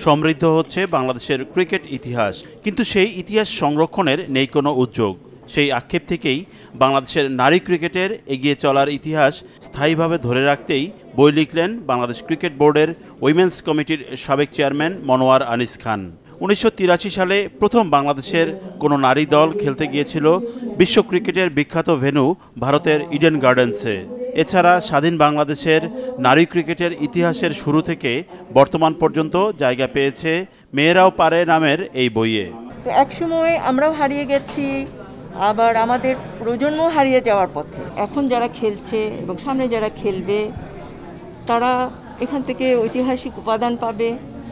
সমৃদ্ধ হচ্ছে বাংলাদেশের ক্রিকেট ইতিহাস, কিন্তু সেই ইতিহাস সংরক্ষণের নেই কোনো উদ্যোগ। সেই আক্ষেপ থেকেই বাংলাদেশের নারী ক্রিকেটের এগিয়ে চলার ইতিহাস স্থায়ীভাবে ধরে রাখতেই বই লিখলেন বাংলাদেশ ক্রিকেট বোর্ডের উইমেন্স কমিটির সাবেক চেয়ারম্যান মনোয়ার আনিস খান। 1983 সালে প্রথম বাংলাদেশের কোনো নারী দল খেলতে গিয়েছিল বিশ্ব ক্রিকেটের বিখ্যাত ভেন্যু ভারতের ইডেন গার্ডেন্সে। এছাড়া স্বাধীন বাংলাদেশের নারী ক্রিকেটের ইতিহাসের শুরু থেকে বর্তমান পর্যন্ত জায়গা পেয়েছে মেয়েরাও পারে নামের এই বইয়ে। একসময় আমরাও হারিয়ে গেছি, আবার আমাদের প্রজন্ম হারিয়ে যাওয়ার পথে। এখন যারা খেলছে এবং সামনে যারা খেলবে তারা এখান থেকে ঐতিহাসিক উপাদান পাবে,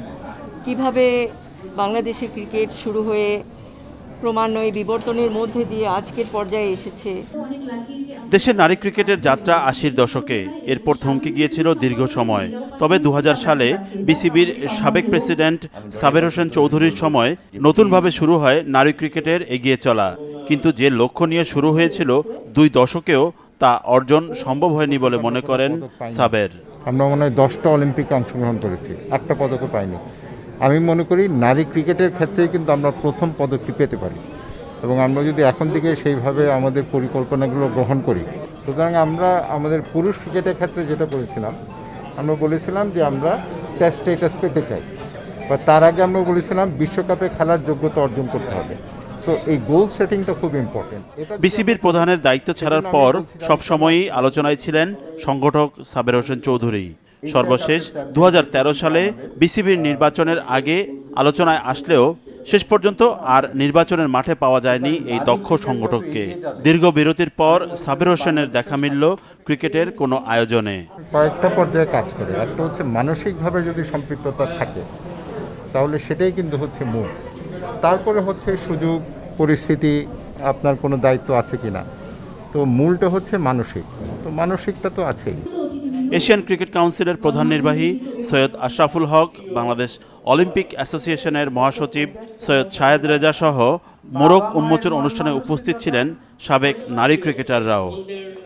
কিভাবে বাংলাদেশের ক্রিকেট শুরু হয়ে ক্রমান্বয়ে বিবর্তনের মধ্যে দিয়ে আজকের পর্যায়ে এসেছে। দেশের নারী ক্রিকেটের যাত্রা 80-র দশকে, এরপর থমকে গিয়েছিল দীর্ঘ সময়। তবে 2000 সালে বিসিবির সাবেক প্রেসিডেন্ট সাবের হোসেন চৌধুরীর সময় নতুনভাবে শুরু হয় নারী ক্রিকেটের এগিয়ে চলা। কিন্তু যে লক্ষ্য নিয়ে শুরু হয়েছিল 2 দশকেও তা অর্জন সম্ভব হয়নি বলে মনে করেন সাবের। আমরা মনে হয় 10টা অলিম্পিকে অংশগ্রহণ করেছি, 8টা পদকও পাইনি। আমি মনে করি নারী ক্রিকেটের ক্ষেত্রেই কিন্তু আমরা প্রথম পদকটি পেতে পারি, এবং আমরা যদি এখন থেকে সেইভাবে আমাদের পরিকল্পনাগুলো গ্রহণ করি। সুতরাং আমরা আমাদের পুরুষ ক্রিকেটের ক্ষেত্রে যেটা বলেছিলাম, আমরা বলেছিলাম যে আমরা টেস্ট স্ট্যাটাস পেতে চাই, বা তার আগে আমরা বলেছিলাম বিশ্বকাপে খেলার যোগ্যতা অর্জন করতে হবে। সো এই গোল সেটিংটা খুব ইম্পর্টেন্ট। বিসিবির প্রধানের দায়িত্ব ছাড়ার পর সবসময়ই আলোচনায় ছিলেন সংগঠক সাবের হোসেন চৌধুরী। সর্বশেষ 2013 সালে বিসিবির নির্বাচনের আগে আলোচনায় আসলেও শেষ পর্যন্ত আর নির্বাচনের মাঠে পাওয়া যায়নি এই দক্ষ সংগঠককে। দীর্ঘ বিরতির পর সাবের হোসেনের দেখা মিলল ক্রিকেটের কোনো আয়োজনে। কয়েকটা পর্যায়ে কাজ করে। একটা হচ্ছে মানসিকভাবে যদি সম্পৃক্ততা থাকে তাহলে সেটাই কিন্তু হচ্ছে মূল। তারপরে হচ্ছে সুযোগ, পরিস্থিতি, আপনার কোনো দায়িত্ব আছে কিনা। তো মূলটা হচ্ছে মানসিক, তো মানসিকটা তো আছেই। এশিয়ান ক্রিকেট কাউন্সিলের প্রধান নির্বাহী সৈয়দ আশরাফুল হক, বাংলাদেশ অলিম্পিক অ্যাসোসিয়েশনের মহাসচিব সৈয়দ শাহেদ রেজা সহ মোড়ক উন্মোচন অনুষ্ঠানে উপস্থিত ছিলেন সাবেক নারী ক্রিকেটাররাও।